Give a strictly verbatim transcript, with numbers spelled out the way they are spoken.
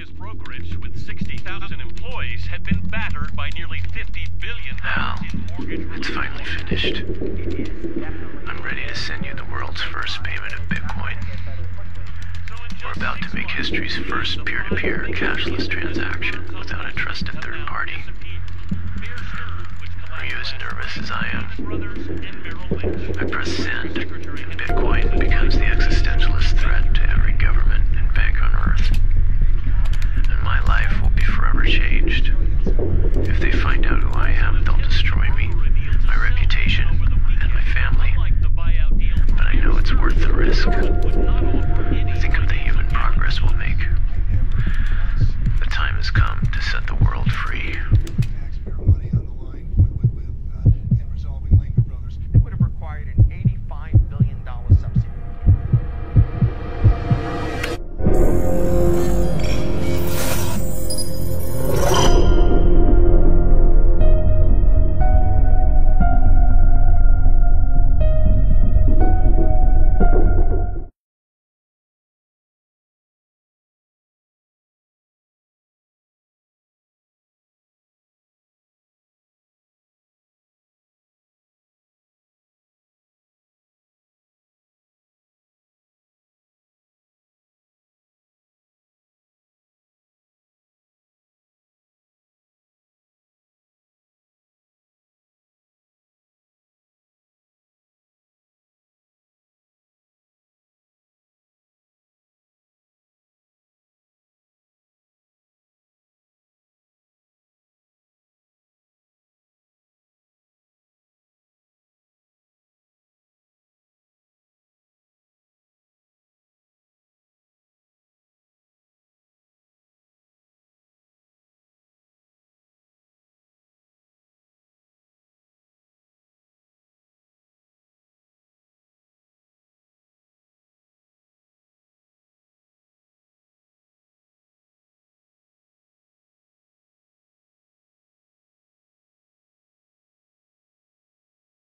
largest brokerage with sixty thousand employees, had been battered by nearly fifty billion dollars in mortgage relief. It's finally finished. I'm ready to send you the world's first payment of Bitcoin. We're about to make history's first peer-to-peer cashless transaction without a trusted third party. Are you as nervous as I am? I press send, and Bitcoin